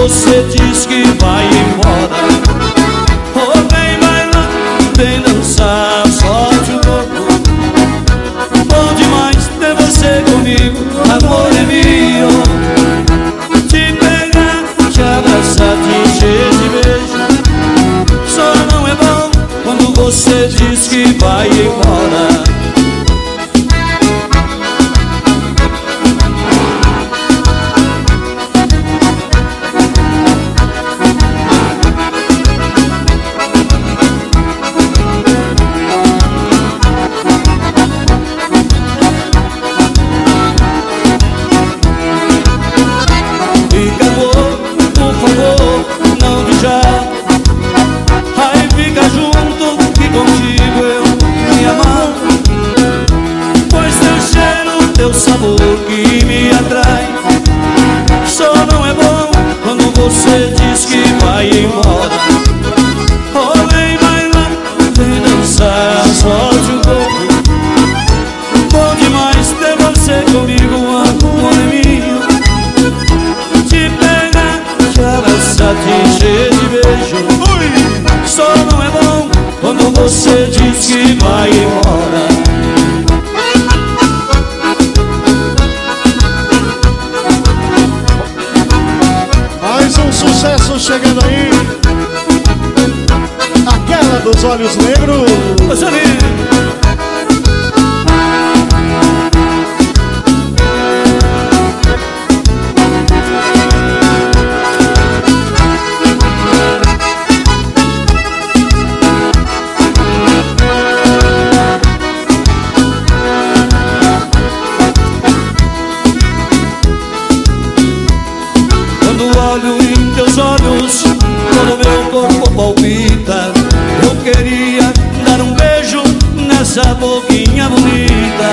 você diz que vai embora. Oh, vem bailar, vem dançar, solte o corpo. Bom demais ter você comigo, amor é meu. Te pegar, te abraçar, te encher de beijo. Só não é bom quando você diz que vai embora. Que me atrai. Só não é bom quando você diz que vai embora. Oh, vem bailar, vem dançar, solte o corpo. Bom demais ter você comigo, amor é meu. Te pegar, te abraçar, te encher de beijo. Só não é bom quando você diz que vai embora. Sucesso chegando aí, aquela dos olhos negros. Quando olho em teus olhos, todo meu corpo palpita. Eu queria dar um beijo nessa boquinha bonita.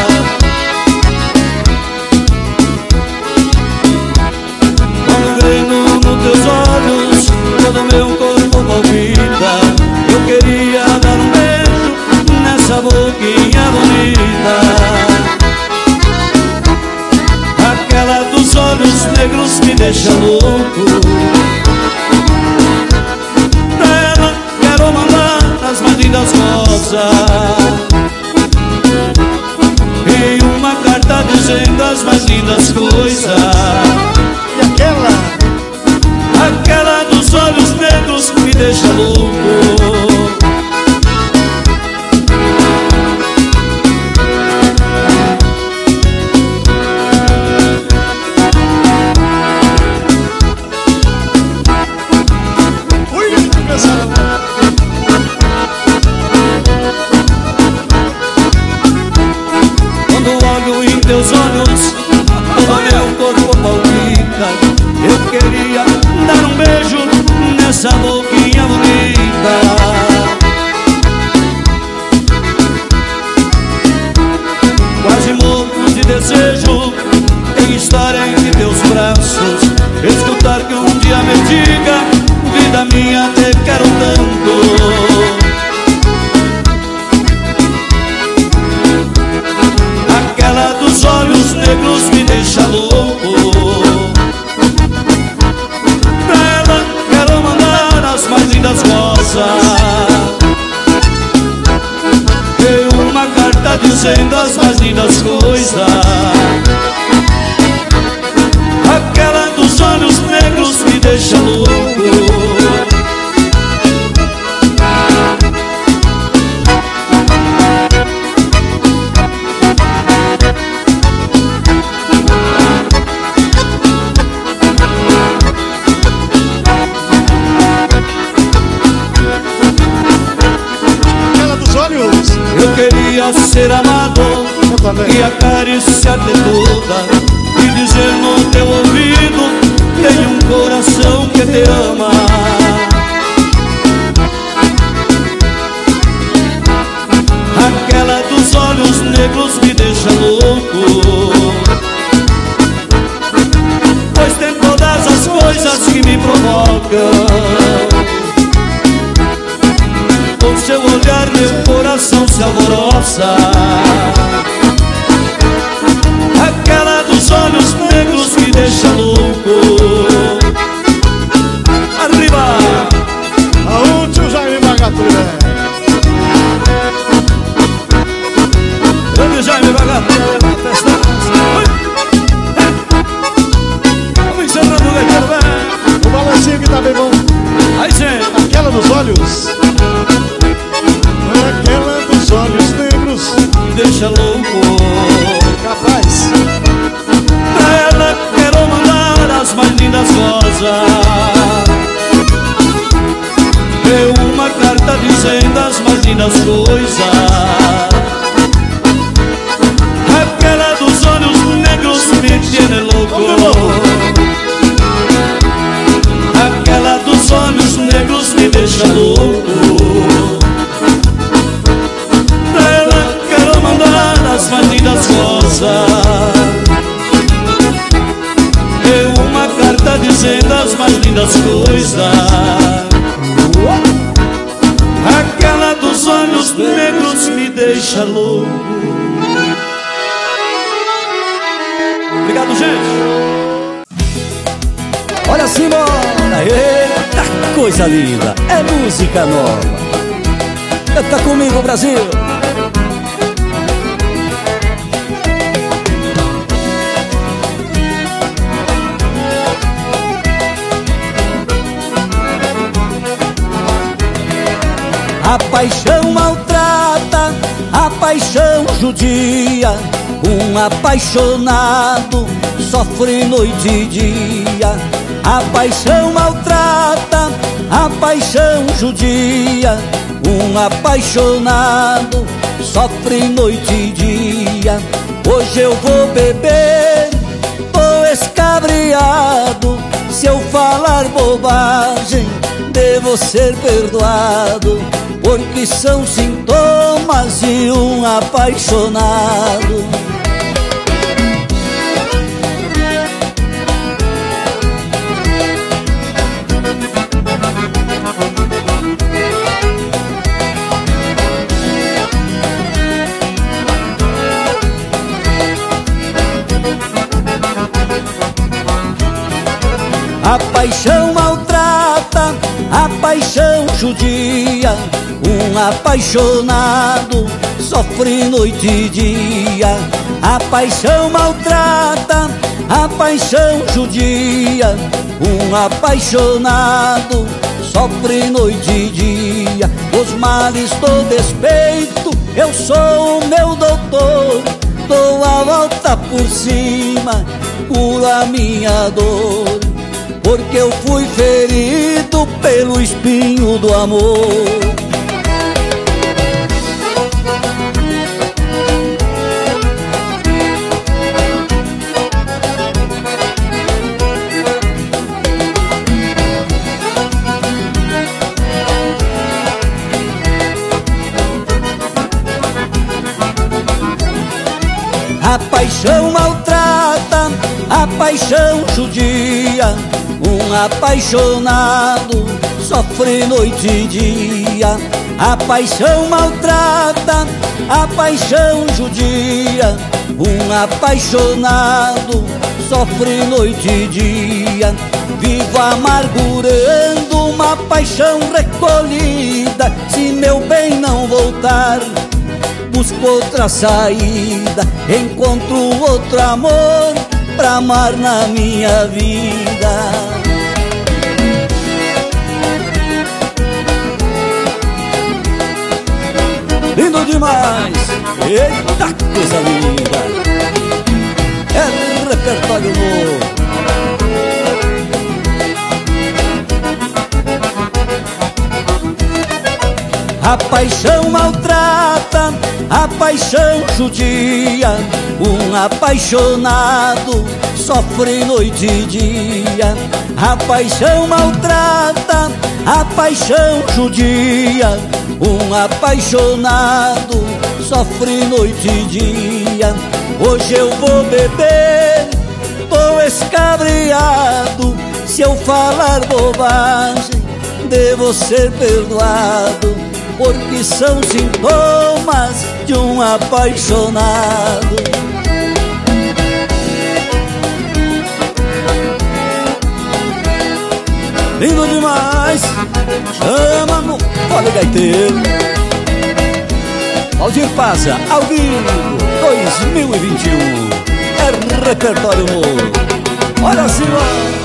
Quando vejo nos teus olhos, todo meu corpo palpita. Eu queria dar um beijo nessa boquinha bonita. Aquela dos olhos negros me deixa louco. Pra ela quero mandar as mais lindas rosas e uma carta dizendo as mais lindas coisas. E aquela dos olhos negros me deixa louco. Teus olhos, todo meu corpo palpita. Eu queria dar um beijo nessa boquinha bonita. Quase morto de desejo em estar entre teus braços. Escutar que um dia me diga: vida minha, te quero tanto. Os olhos negros me deixa louco. Pra ela quero mandar as mais lindas rosas e uma carta dizendo as mais lindas coisas. Aquela dos olhos negros me deixa louco. Eu queria ser amado e acariciar-te toda e dizer no teu ouvido: tem um coração que te ama. Aquela dos olhos negros me deixa louco, pois tem todas as coisas que me provocam. Com seu olhar meu coração se alvoroça. Aquela dos olhos negros me deixa louco. Jaime Bagatela, festa vamos encerrando o gaiteiro, velho. O balancinho que tá bem bom. Aí, gente. Aquela dos olhos. Aquela dos olhos negros. Deixa louco. Capaz. Pra ela quero mandar as mais lindas rosas. Deu uma carta dizendo as mais lindas coisas. Aquela dos olhos negros me tiene louco. Aquela dos olhos negros me deixa louco. Pra ela quero mandar as mais lindas rosas. Deu uma carta dizendo as mais lindas coisas. Aquela dos olhos negros me deixa louco. Obrigado, gente. Olha assim, bora! Eita, coisa linda! É música nova. Canta comigo, Brasil! A paixão maltrata, a paixão judia. Um apaixonado sofre noite e dia. A paixão maltrata, a paixão judia. Um apaixonado sofre noite e dia. Hoje eu vou beber, tô escabriado. Se eu falar bobagem, devo ser perdoado, porque são sintomas de um apaixonado. A paixão maltrata, a paixão judia. Um apaixonado sofre noite e dia. A paixão maltrata, a paixão judia. Um apaixonado sofre noite e dia. Os males do despeito, eu sou o meu doutor. Dou a volta por cima, curo a minha dor, porque eu fui ferido pelo espinho do amor. A paixão maltrata, a paixão judia. Um apaixonado sofre noite e dia. A paixão maltrata, a paixão judia. Um apaixonado sofre noite e dia. Vivo amargurando uma paixão recolhida. Se meu bem não voltar, busco outra saída. Encontro outro amor pra amar na minha vida. Lindo demais! Eita, coisa linda! É um repertório novo. A paixão maltrata, a paixão judia. Um apaixonado sofre noite e dia. A paixão maltrata, a paixão judia. Um apaixonado sofre noite e dia. Hoje eu vou beber, tô escabriado. Se eu falar bobagem, devo ser perdoado, porque são sintomas de um apaixonado. Lindo demais! Chama no Olha Gaiteiro. Valdir Paza, ao vivo 2021. É repertório novo. Olha assim, ó.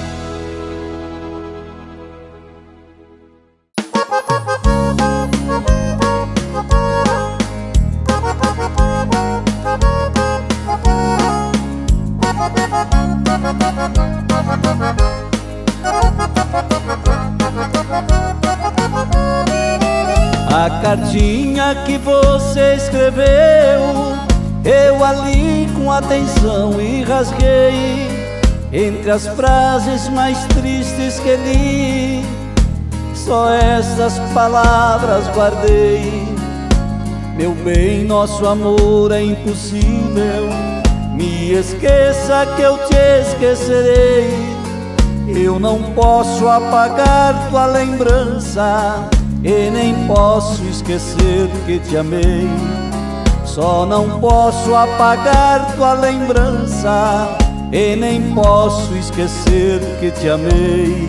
A cartinha que você escreveu, eu ali com atenção e rasguei. Entre as frases mais tristes que li, só essas palavras guardei. Meu bem, nosso amor é impossível, me esqueça que eu te esquecerei. Eu não posso apagar tua lembrança e nem posso esquecer que te amei. Só não posso apagar tua lembrança e nem posso esquecer que te amei.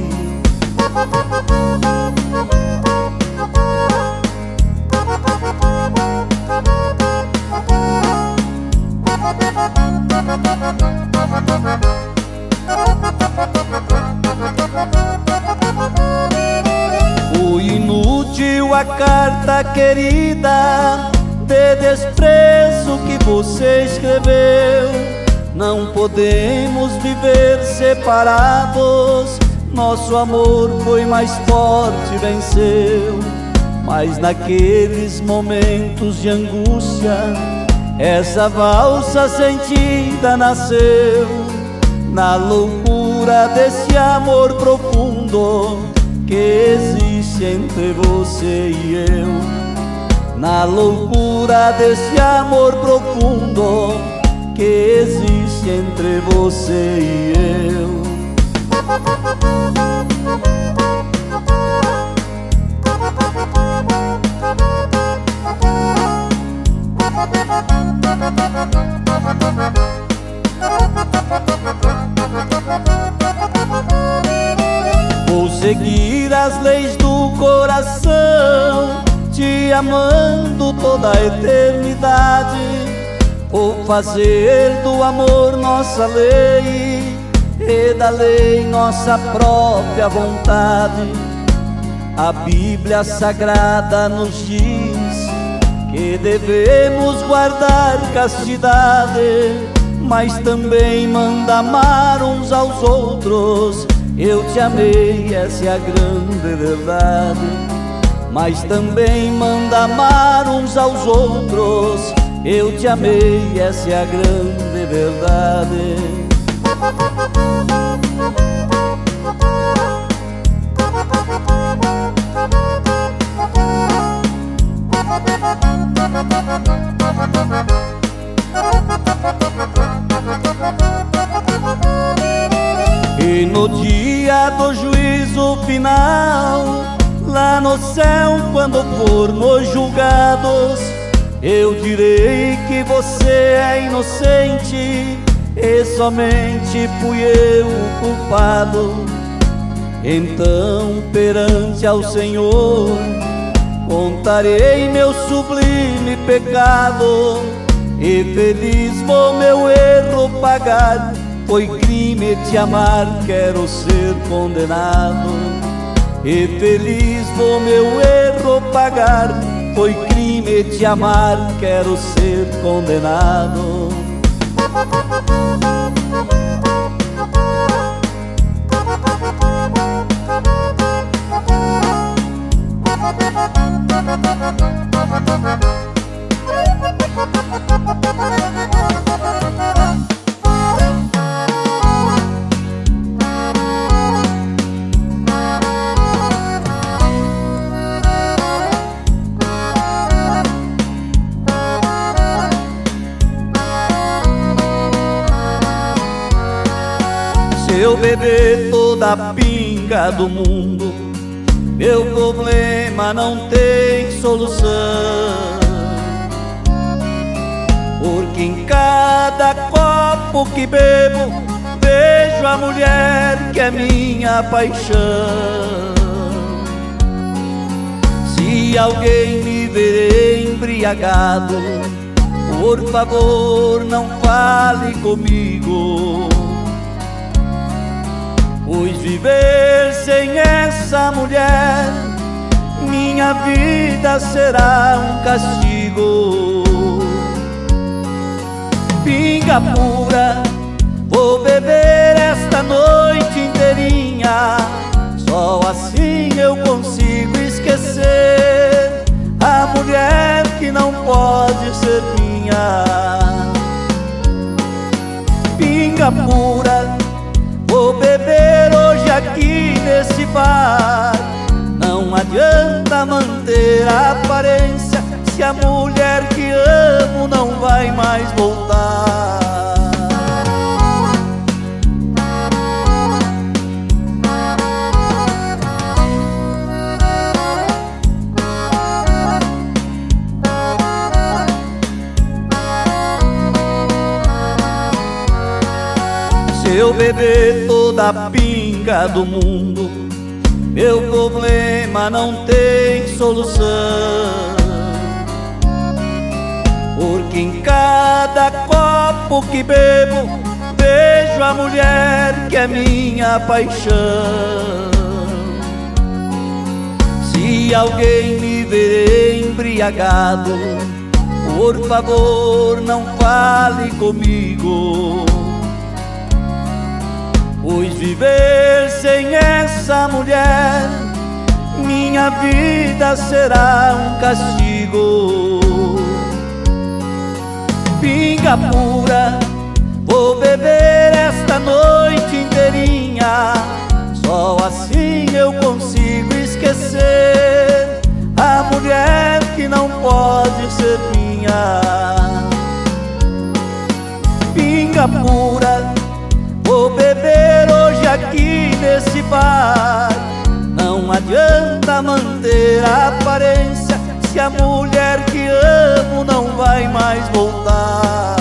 Foi inútil a carta querida de desprezo que você escreveu. Não podemos viver separados, nosso amor foi mais forte e venceu. Mas naqueles momentos de angústia, essa valsa sentida nasceu. Na loucura desse amor profundo que existe entre você e eu. Na loucura desse amor profundo que existe entre você e eu. Vou seguir as leis do coração, te amando toda a eternidade. Vou fazer do amor nossa lei e da lei nossa própria vontade. A Bíblia Sagrada nos diz que devemos guardar castidade, mas também manda amar uns aos outros. Eu te amei, essa é a grande verdade. Mas também manda amar uns aos outros. Eu te amei, essa é a grande verdade. E no dia do juízo final, lá no céu, quando formos julgados, eu direi que você é inocente e somente fui eu o culpado. Então perante ao Senhor contarei meu sublime pecado, e feliz vou meu erro pagar. Foi crime te amar, quero ser condenado. E feliz vou meu erro pagar. Foi crime te amar, quero ser condenado. Se eu beber toda a pinga do mundo, meu problema não tem solução. Porque em cada copo que bebo, vejo a mulher que é minha paixão. Se Se alguém me ver embriagado, por favor não fale comigo, pois viver sem essa mulher, minha vida será um castigo. Pinga pura, vou beber esta noite inteirinha, só assim eu consigo esquecer a mulher que não pode ser minha. Pinga pura, vou beber hoje aqui nesse bar. Não adianta manter a aparência se a mulher que amo não vai mais voltar. Se eu beber toda a pinga do mundo, meu problema não tem solução, porque em cada copo que bebo vejo a mulher que é minha paixão. Se alguém me ver embriagado, por favor não fale comigo, pois viver sem essa mulher, minha vida será um castigo. Pinga pura, vou beber esta noite inteirinha, só assim eu consigo esquecer a mulher que não pode ser minha. Pinga pura, vou beber hoje aqui nesse bar. Não adianta manter a aparência se a mulher que amo não vai mais voltar.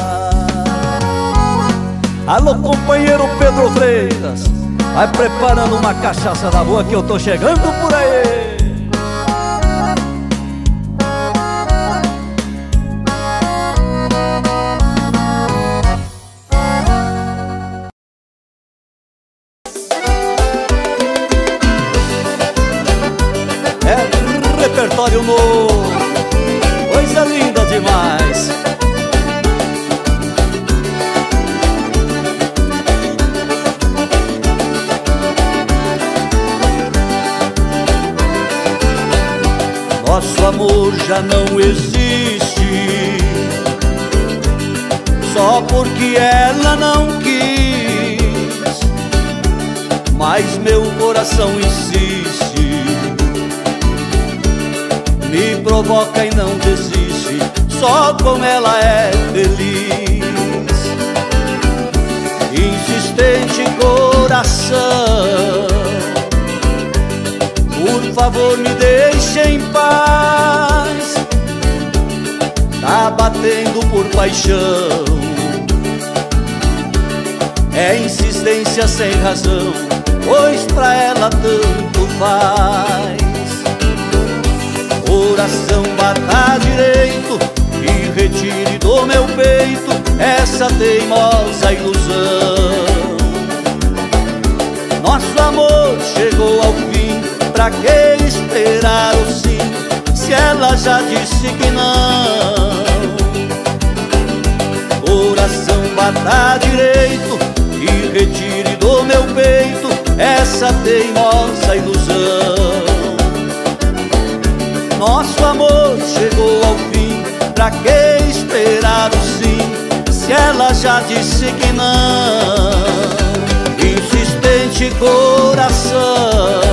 Alô, companheiro Pedro Freitas, vai preparando uma cachaça da boa que eu tô chegando por aí. Repertório novo, coisa linda demais. Nosso amor já não existe, só porque ela não quis, mas meu coração insiste, me provoca e não desiste, só com ela é feliz. Insistente coração, por favor me deixe em paz, tá batendo por paixão, é insistência sem razão, pois pra ela tanto faz. Coração bata direito e retire do meu peito essa teimosa ilusão. Nosso amor chegou ao fim, pra que esperar o sim, se ela já disse que não? Coração bata direito e retire do meu peito essa teimosa ilusão. Nosso amor chegou ao fim, pra que esperar o sim, se ela já disse que não? Insistente coração,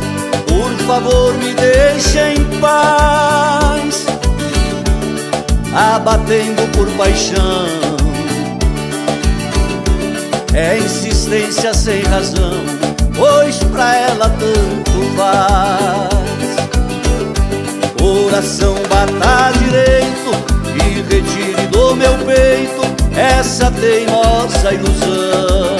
por favor me deixe em paz, abatendo por paixão. É insistência sem razão, pois pra ela tanto faz. Coração, bata direito e retire do meu peito essa teimosa ilusão.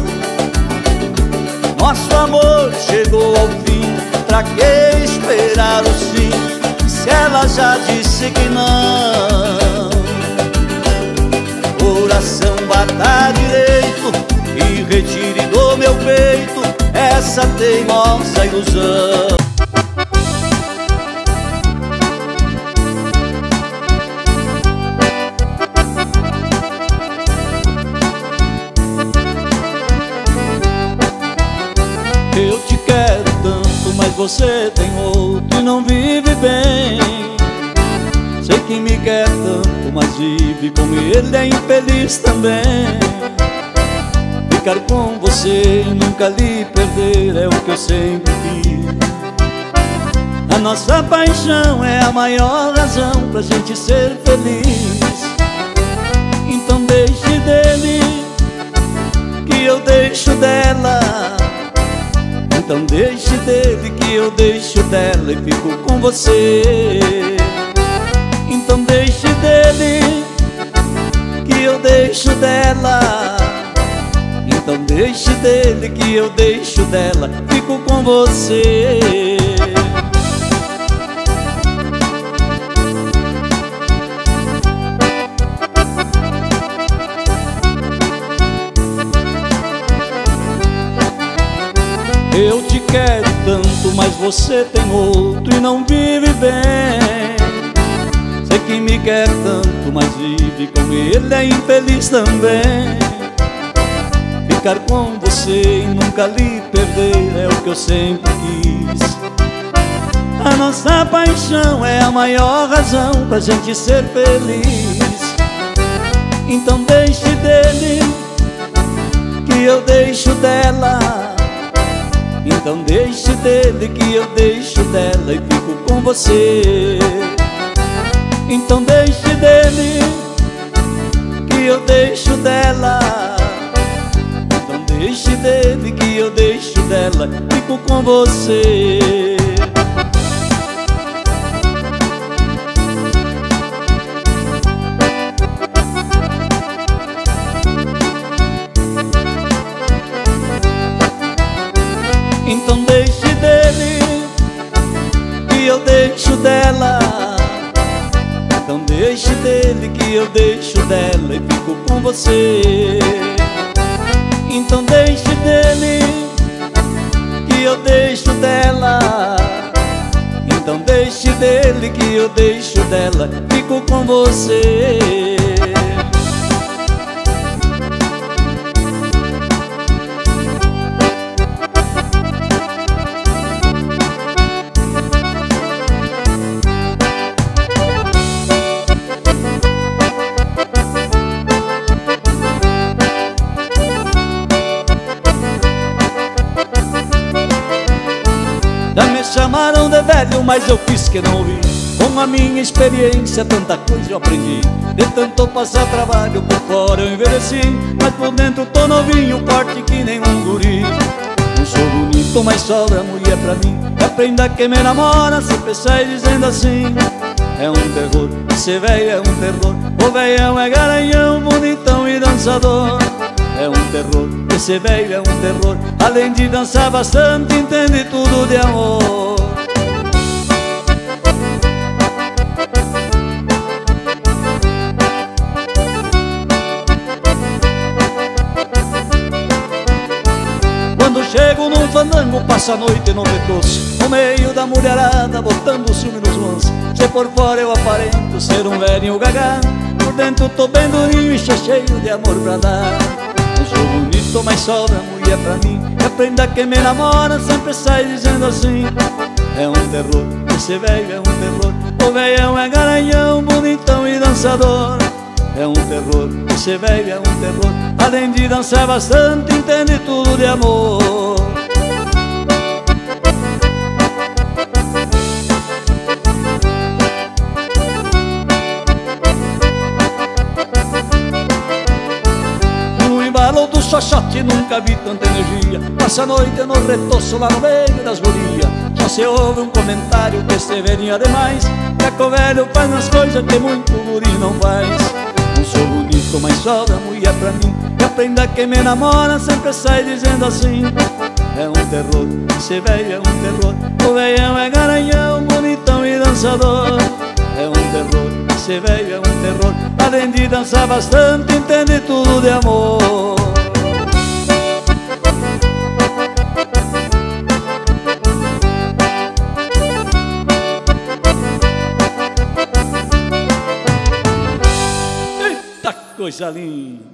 Nosso amor chegou ao fim, pra que esperar o sim, se ela já disse que não? Coração, bata direito e retire do meu peito essa teimosa ilusão. Eu te quero tanto, mas você tem outro e não vive bem. Sei que me quer tanto, mas vive como ele é infeliz também. Ficar com você e nunca lhe perder é o que eu sempre quis. A nossa paixão é a maior razão pra gente ser feliz. Então deixe dele, que eu deixo dela. Então deixe dele, que eu deixo dela e fico com você. Então deixe dele, que eu deixo dela. Então deixe dele, que eu deixo dela, fico com você. Eu te quero tanto, mas você tem outro e não vive bem. Sei que me quer tanto, mas vive como ele é infeliz também. Ficar com você e nunca lhe perder é o que eu sempre quis. A nossa paixão é a maior razão pra gente ser feliz. Então deixe dele, que eu deixo dela. Então deixe dele, que eu deixo dela e fico com você. Então deixe dele, que eu deixo dela. Então deixe dele, que eu deixo dela, fico com você. Então deixe dele, que eu deixo dela. Então deixe dele, que eu deixo dela e fico com você. Então deixe dele, que eu deixo dela. Então deixe dele, que eu deixo dela, fico com você. Já me chamaram de velho, mas eu fiz que não ouvi. Com a minha experiência, tanta coisa eu aprendi. De tanto passar trabalho, por fora eu envelheci, mas por dentro tô novinho, forte que nem um guri. Não sou bonito, mas sobra mulher pra mim. Aprenda que me namora, sempre sai dizendo assim: é um terror, esse velho é um terror. O velhão é garanhão, bonitão e dançador. É um terror, esse velho é um terror. Além de dançar bastante, entende tudo de amor. Quando chego num fandango, passa a noite no pescoço, no meio da mulherada, botando o ciúme nos mãos. Se por fora eu aparento ser um velhinho gagá, por dentro tô bem durinho e cheio de amor pra dar. Não sou bonito, mas sobra mulher pra mim. E aprenda que me namora, sempre sai dizendo assim: é um terror, esse velho é um terror. O velhão é garanhão, bonitão e dançador. É um terror, esse velho é um terror. Além de dançar bastante, entende tudo de amor. xoxote nunca vi tanta energia. Passa a noite no retoço lá no meio das gurias. Só se ouve um comentário que esse velhinho é demais. Caco velho faz umas coisas que muito guri não faz. Não sou bonito, mas sobra mulher pra mim. E aprenda que me namora sempre sai dizendo assim: é um terror, esse velho é um terror. O velhão é garanhão, bonitão e dançador. É um terror, esse velho é um terror. Além de dançar bastante, entende tudo de amor. Eita, coisa linda!